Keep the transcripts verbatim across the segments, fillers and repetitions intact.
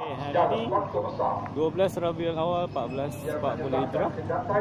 Hari ini dua belas Rabiul Awal empat belas empat puluh Hijrah.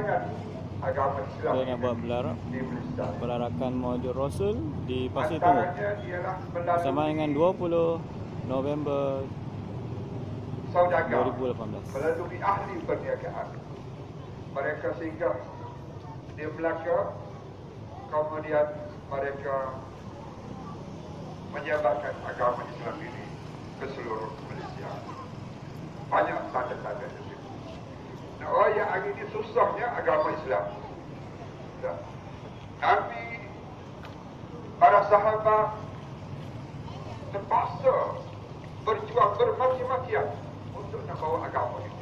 Kita nak buat belar, belarakan Maulid Rasul di Pasir Tunggu bersama dengan dua puluh November dua ribu lapan belas. Melalui ahli perniagaan, mereka singgah di Melaka, kemudian mereka menyebarkan agama Islam ini ke seluruh Malaysia. Banyak tanda-tanda di situ. Nah, orang yang hari ini susahnya agama Islam. Ya. Nabi, para sahabat terpaksa berjuang bermaki-makian untuk nak bawa agama ini.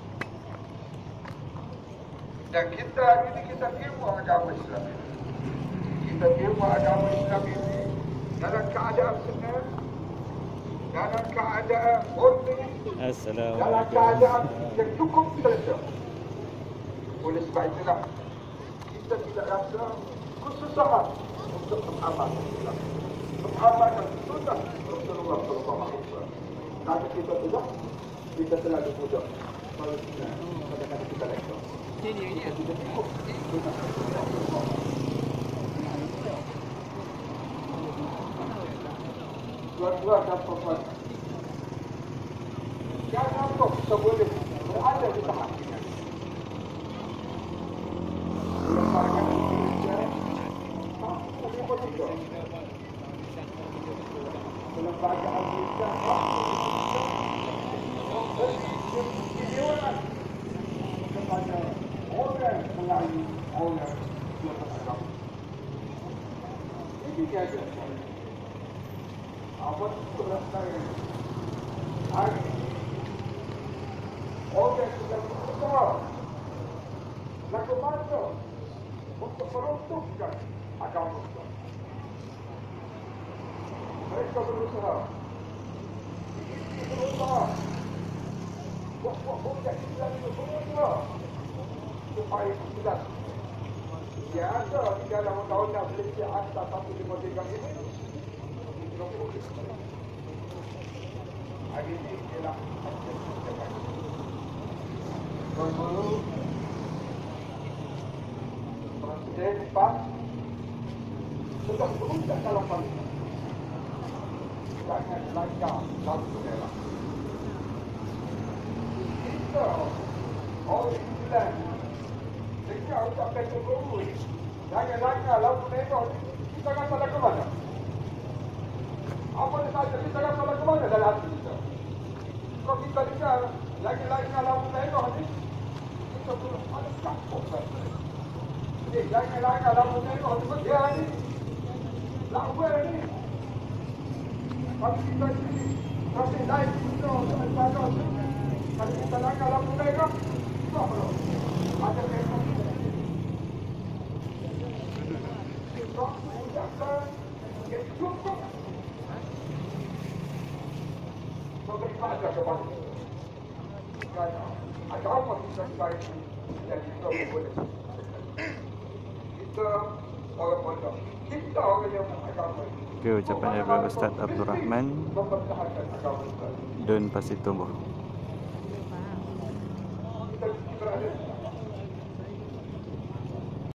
Dan kita hari ini kita ilmu agama Islam ini. Kita ilmu agama Islam ini dalam keadaan senang, dalam keadaan murni, dalam keadaan yang cukup selesa. Oleh sebab itulah kita tidak rasa kesusahan untuk mengamalkan Islam, mengamalkan sunnah Rasulullah sallallahu alaihi wasallam. Kalau kita tidak, kita selalu mudah. Kalau kita kadang-kadang kita lekor. Ini ini kita cukup. Tuan-tuan dan puan-puan, jangan kau kita boleh berada di tahap ini. Melemparkan Indonesia, tak boleh juga. Melemparkan Indonesia, tak kepada orang Melayu, orang yang beragama. Ini dia saja. Apa itu rasanya? Hari ini orang sudah berusaha laku masa untuk meruntuhkan agama Islam. Mereka berusaha, ini berusaha, buat-buat orang Islam itu berusaha supaya tidak dia ada di dalam undang-undang Malaysia Akta seratus lima puluh tiga ini. Hari ini ialah Baru Presiden PAS sudah berusaha dalam parlimen. Jangan langgar satu daerah. Kita orang Islam sehingga ucapkan Jokowi jangan langgar lampu merah ni, kita akan salah ke mana? Apa saja kita akan salah ke mana dalam hati kita? Kalau kita dengar lagi-lagi lampu merah ni, kita pun ada kapok kan? Eh, lagi-lagi lampu merah ni, dia ni lampu ni. Kalau kita ni kasih lain kita untuk menjaga tu, kalau kita lagi lampu merah, kita apa? Ada merah ni. Kita menjaga yang cukup beribadah kepada kita. Agama kita sekarang ini yang kita boleh. Kita orang pondok, kita orang yang agama. Okay, ucapan daripada Ustaz Abdul Rahman dan Pasir Tunggu. Kita berada